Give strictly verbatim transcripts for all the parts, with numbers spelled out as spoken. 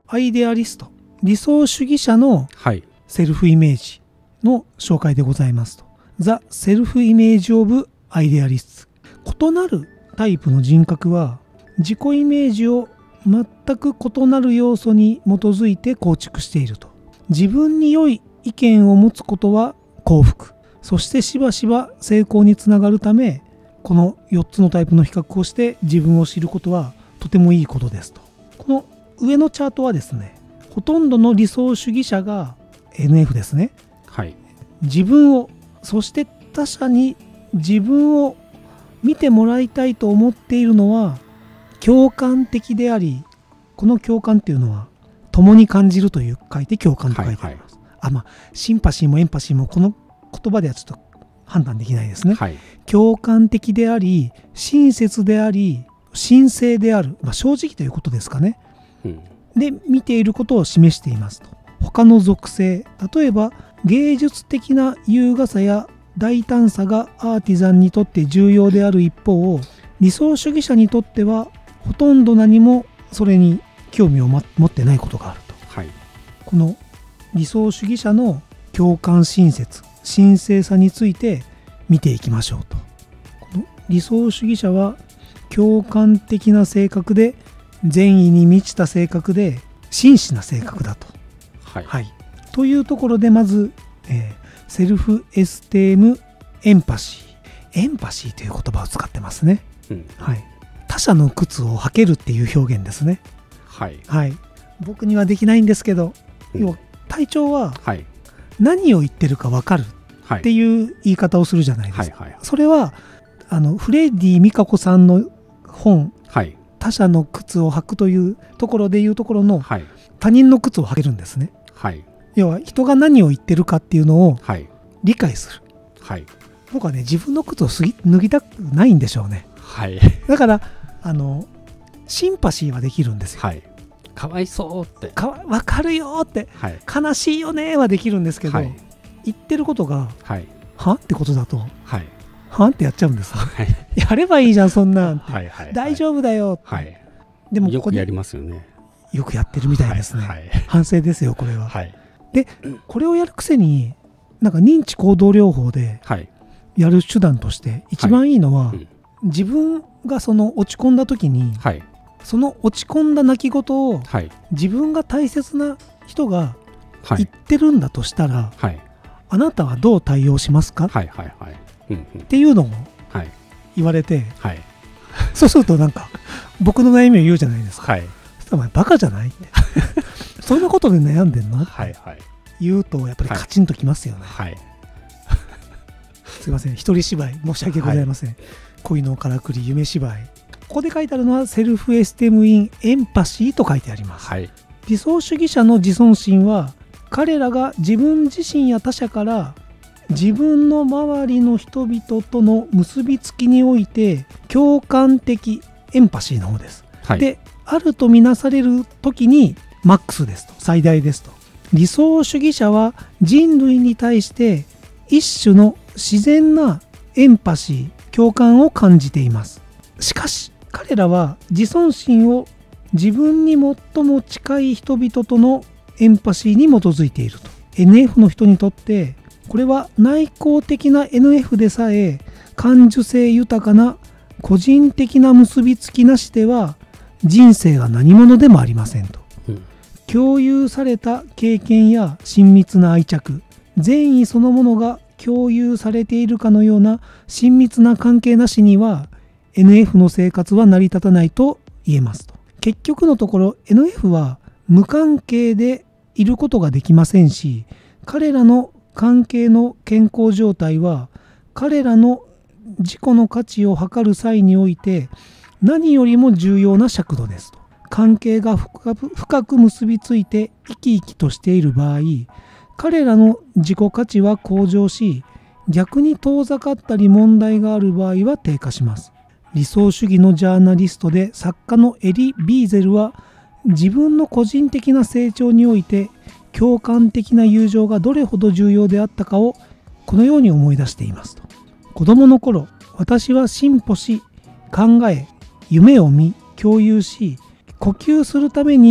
アイデアリスト、理想主義者のセルフイメージの紹介でございますと。ザ・セルフイメージ・オブ・アイデアリスト。異なるタイプの人格は自己イメージを全く異なる要素に基づいて構築していると。自分に良い意見を持つことは幸福、そしてしばしば成功につながるため、このよっつのタイプの比較をして自分を知ることはとてもいいことですと。この上のチャートはですね、ほとんどの理想主義者が エヌエフ ですね、 はい、 自分を、そして他者に自分を見てもらいたいと思っているのは共感的であり、この共感っていうのは共に感じるという書いて共感と書いてあります。はいはい、あ、まあシンパシーもエンパシーもこの言葉ではちょっと判断できないですね。 はい、 共感的であり、親切であり、神聖である、まあ、正直ということですかね。うん、で見ていることを示していますと。他の属性、例えば芸術的な優雅さや大胆さがアーティザンにとって重要である一方、理想主義者にとってはほとんど何もそれに興味を持ってないことがあると。 はい、 この理想主義者の共感、親切、神聖さについて見ていきましょうと。この理想主義者は共感的な性格で、善意に満ちた性格で、真摯な性格だと。 はいはい、というところでまず、えー、セルフエステームエンパシー、エンパシーという言葉を使ってますね。うん、はい、他者の靴を履けるっていう表現ですね。 はい、 はい、僕にはできないんですけど、うん、要は隊長は何を言ってるか分かるっていう言い方をするじゃないですか。はいはいはい、それはあのフレディ・ミカコさんの本、はい、他者の靴を履くというところでいうところの、はい、他人の靴を履けるんですね。はい、要は人が何を言ってるかっていうのを理解する。はい、僕はね、自分の靴を脱ぎたくないんでしょうね。はい、だからあのシンパシーはできるんですよ。はい、 かわいそうってかわ分かるよって、はい、悲しいよねはできるんですけど、はい、言ってることが、はい、はってことだと、はい、はってやっちゃうんです、はい、やればいいじゃんそんなんって、はいはいはい、大丈夫だよって、はい、 でもここでよくやりますよね。 よくやってるみたいですね。はいはい、反省ですよこれは。はい、でこれをやるくせになんか認知行動療法でやる手段として一番いいのは、はい、うん、自分がその落ち込んだ時に、はい、その落ち込んだ泣き言を、はい、自分が大切な人が言ってるんだとしたら、はい、あなたはどう対応しますか、はいはいはい、うんうん、っていうのを言われて、はい、そうするとなんか僕の悩みを言うじゃないですか。はい、お前バカじゃないってそんなことで悩んでんのって言うとやっぱりカチンときますよね。はいはい、すいません、一人芝居申し訳ございません。はい、恋のからくり夢芝居、ここで書いてあるのはセルフエステムインエンパシーと書いてあります。はい、理想主義者の自尊心は彼らが自分自身や他者から自分の周りの人々との結びつきにおいて共感的エンパシーの方です。はい、であるとみなされる時にマックスですと、最大ですと。理想主義者は人類に対して一種の自然なエンパシー、共感を感じています。しかし彼らは自尊心を自分に最も近い人々とのエンパシーに基づいていると。 エヌエフ の人にとってこれは内向的な エヌエフ でさえ感受性豊かな個人的な結びつきなしでは人生が何者でもありませんと。うん、共有された経験や親密な愛着、善意そのものが共有されているかのような親密な関係なしには エヌエフ の生活は成り立たないと言えますと。結局のところ エヌエフ は無関係でいることができませんし、彼らの関係の健康状態は彼らの自己の価値を測る際において何よりも重要な尺度ですと。関係が深く、深く結びついて生き生きとしている場合、彼らの自己価値は向上し、逆に遠ざかったり問題がある場合は低下します。理想主義のジャーナリストで作家のエリ・ビーゼルは、自分の個人的な成長において共感的な友情がどれほど重要であったかをこのように思い出していますと。子供の頃、私は進歩し、考え、夢を見、共有し、呼吸するために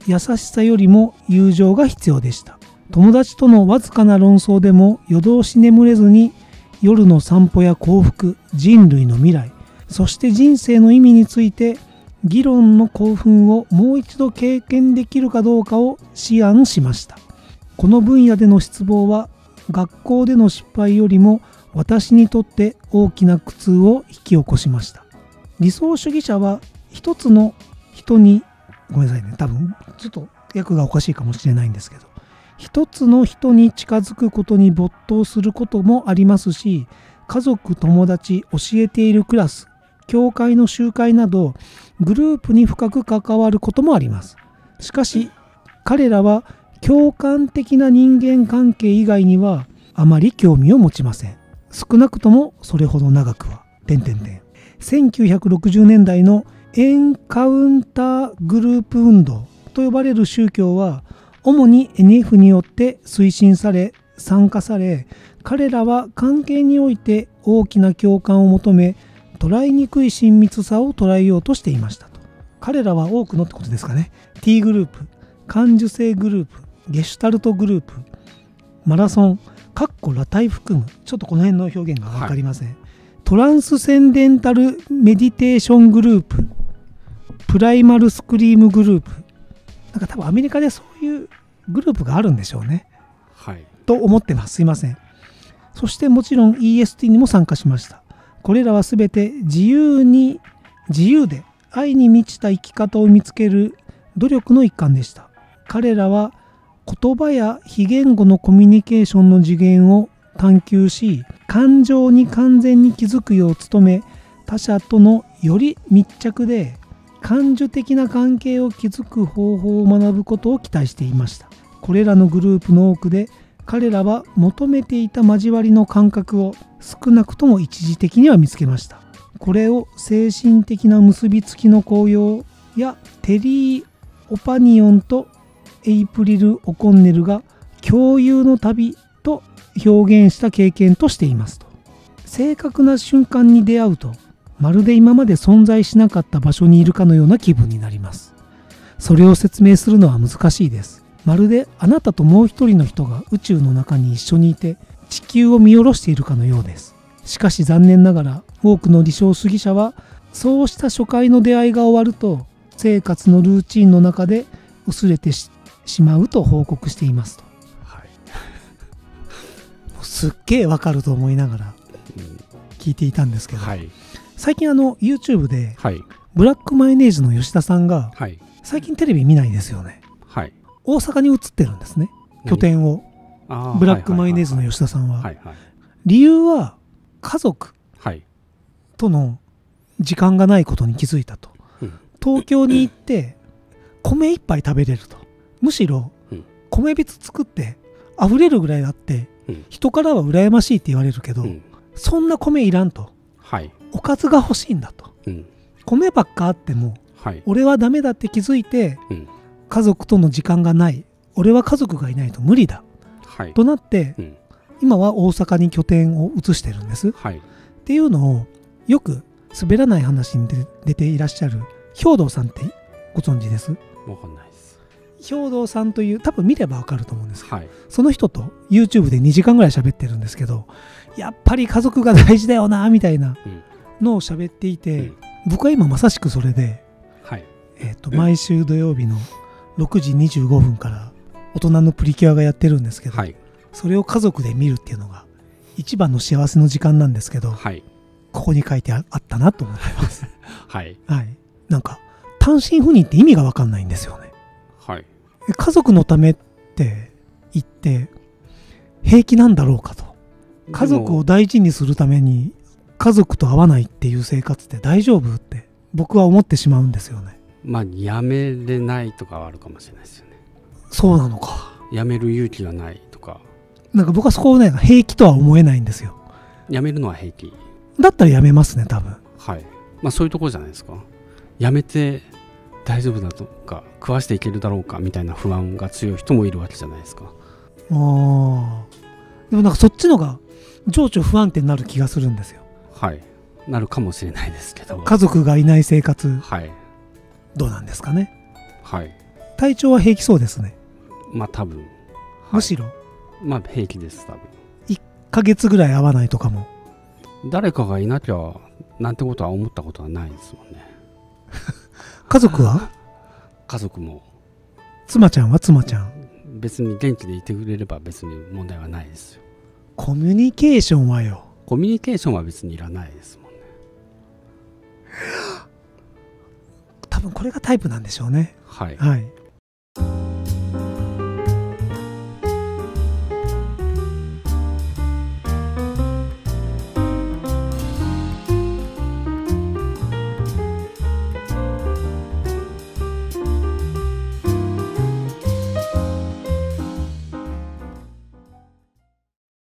優しさよりも友情が必要でした。友達とのわずかな論争でも夜通し眠れずに夜の散歩や幸福、人類の未来、そして人生の意味について議論の興奮をもう一度経験できるかどうかを思案しました。この分野での失望は学校での失敗よりも私にとって大きな苦痛を引き起こしました。理想主義者は一つの人に、ごめんなさいね、多分ちょっと訳がおかしいかもしれないんですけど、一つの人に近づくことに没頭することもありますし、家族、友達、教えているクラス、教会の集会などグループに深く関わることもあります。しかし彼らは共感的な人間関係以外にはあまり興味を持ちません。少なくともそれほど長くは。点々点。せんきゅうひゃくろくじゅうねんだいのエンカウンターグループ運動と呼ばれる宗教は主に エヌエフ によって推進され参加され、彼らは関係において大きな共感を求め、捉えにくい親密さを捉えようとしていましたと。彼らは多くのってことですかね。 T グループ、感受性グループ、ゲシュタルトグループ、マラソン、かっこ裸体含む、ちょっとこの辺の表現が分かりません、はい、トランスセンデンタルメディテーショングループ、プライマルスクリームグループ、なんか多分アメリカでそういうグループがあるんでしょうね、はい、と思ってます。すいません。そしてもちろん イーエスティー にも参加しました。これらはすべて自由に自由で愛に満ちた生き方を見つける努力の一環でした。彼らは言葉や非言語のコミュニケーションの次元を探求し、感情に完全に気づくよう努め、他者とのより密着で感受的な関係を築く方法を学ぶことを期待していました。これらのグループの多くで彼らは求めていた交わりの感覚を少なくとも一時的には見つけました。これを精神的な結びつきの効用やテリー・オパニオンとエイプリル・オコンネルが共有の旅と表現した経験としていますと。正確な瞬間に出会うと、まるで今まで存在しなかった場所にいるかのような気分になります。それを説明するのは難しいです。まるであなたともう一人の人が宇宙の中に一緒にいて地球を見下ろしているかのようです。しかし残念ながら多くの理想主義者はそうした初回の出会いが終わると生活のルーチンの中で薄れて し, しまうと報告していますと、はい、すっげえわかると思いながら聞いていたんですけど、はい、最近あの YouTube で、はい、ブラックマヨネーズの吉田さんが、はい、最近テレビ見ないですよね、はい、大阪に移ってるんですね、拠点を。ブラックマヨネーズの吉田さんは理由は家族との時間がないことに気づいたと、うん、東京に行って米一杯食べれると、むしろ米びつ作って溢れるぐらいあって、うん、人からは羨ましいって言われるけど、うん、そんな米いらんと、はい、おかずが欲しいんだと、うん、米ばっかあっても、はい、俺はダメだって気づいて、うん、家族との時間がない、俺は家族がいないと無理だ、はい、となって、うん、今は大阪に拠点を移してるんです、はい、っていうのをよく滑らない話に出ていらっしゃる兵藤さんってご存知です？ わかんないです。 兵藤さんという、多分見ればわかると思うんですけど、はい、その人と YouTube でにじかんぐらい喋ってるんですけど、やっぱり家族が大事だよなみたいなのを喋っていて、うん、僕は今まさしくそれで、はい、えーと、毎週土曜日のろくじにじゅうごふんから大人のプリキュアがやってるんですけど、はい、それを家族で見るっていうのが一番の幸せの時間なんですけど、はい、ここに書いてあったなと思ってます、はいはい、なんか単身赴任って意味が分かんないんですよね、はい、家族のためって言って平気なんだろうかと。家族を大事にするために家族と会わないっていう生活って大丈夫って僕は思ってしまうんですよね。 まあやめれないとかはあるかもしれないですよね。 そうなのか。 やめる勇気がないとか、 なんか僕はそこをね平気とは思えないんですよ。 やめるのは平気だったらやめますね多分。 はい、まあそういうところじゃないですか。やめて大丈夫だとか食わしていけるだろうかみたいな不安が強い人もいるわけじゃないですか。 ああ、でもなんかそっちのが情緒不安定になる気がするんですよ。 はい、なるかもしれないですけど、 家族がいない生活、はい、どうなんですかね。 はい、 体調は平気そうですね。 まあ多分、はい、 むしろまあ平気です。多分いっかげつぐらい会わないとかも。 誰かがいなきゃなんてことは思ったことはないですもんね。 家族は家族も妻ちゃんは妻ちゃん別に元気でいてくれれば別に問題はないですよ。 コミュニケーションはよ。 コミュニケーションは別にいらないですもんね。 多分これがタイプなんでしょうね。 はい、 はい